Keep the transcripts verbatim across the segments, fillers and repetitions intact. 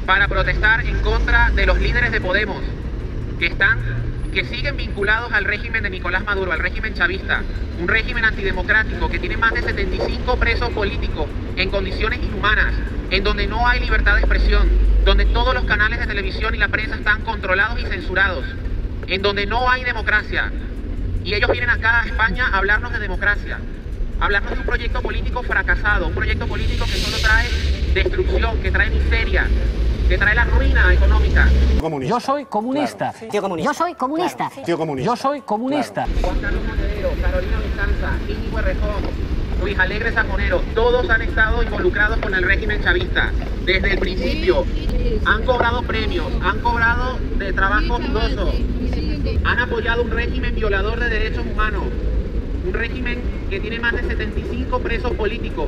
para protestar en contra de los líderes de Podemos, que están, que siguen vinculados al régimen de Nicolás Maduro, al régimen chavista, un régimen antidemocrático que tiene más de setenta y cinco presos políticos en condiciones inhumanas, en donde no hay libertad de expresión, donde todos los canales de televisión y la prensa están controlados y censurados, en donde no hay democracia. Y ellos vienen acá a España a hablarnos de democracia, a hablarnos de un proyecto político fracasado, un proyecto político que solo trae destrucción, que trae miseria, que trae la ruina económica. Comunista. Yo soy comunista. Claro. Tío comunista. Yo soy comunista. Claro. Tío comunista. Yo soy comunista. Claro. Juan Carlos Monedero, Carolina Vistanza, Íñigo Errejón, Luis Alegre Saconero, todos han estado involucrados con el régimen chavista. Desde el principio han cobrado premios, han cobrado de trabajo dudoso, han apoyado un régimen violador de derechos humanos, un régimen que tiene más de setenta y cinco presos políticos.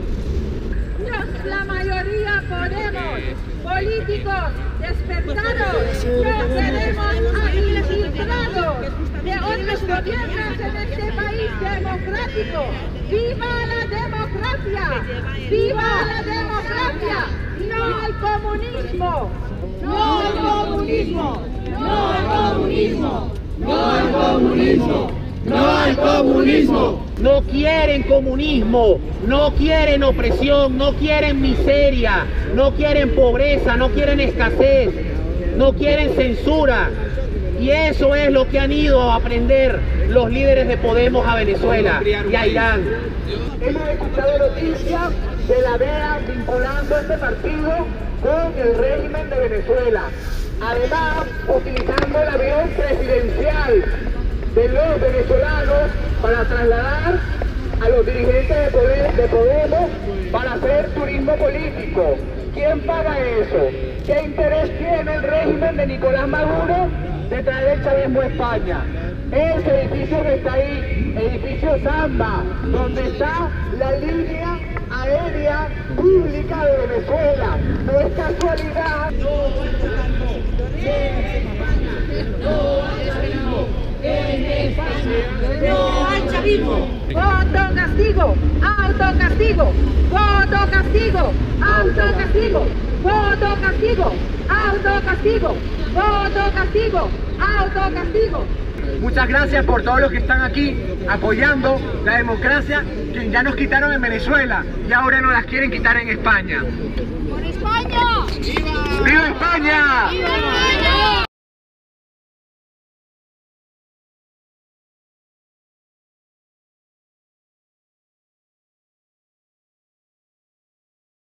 La mayoría podemos, políticos, despertados, no queremos infiltrados de otros gobiernos en este país democrático. ¡Viva la democracia! ¡Viva la democracia! ¡No al comunismo! ¡No al comunismo! ¡No al comunismo! ¡No al comunismo! ¡No al comunismo! No quieren comunismo, no quieren opresión, no quieren miseria, no quieren pobreza, no quieren escasez, no quieren censura. Y eso es lo que han ido a aprender los líderes de Podemos a Venezuela y a Irán. Hemos escuchado noticias de la D E A vinculando este partido con el régimen de Venezuela. Además, utilizando el avión presidencial de los venezolanos para trasladar a los dirigentes de, poder, de Podemos para hacer turismo político. ¿Quién paga eso? ¿Qué interés tiene el régimen de Nicolás Maduro de traer el chavismo a España? Ese edificio que está ahí, edificio Zamba, donde está la línea aérea pública de Venezuela. No es casualidad. No hay chavismo en España. No hay chavismo en España. No hay chavismo. Autocastigo, autocastigo, autocastigo, autocastigo, autocastigo, autocastigo, autocastigo, autocastigo. Muchas gracias por todos los que están aquí apoyando la democracia que ya nos quitaron en Venezuela y ahora nos las quieren quitar en España. ¡Por España! ¡Viva España! ¡Viva España!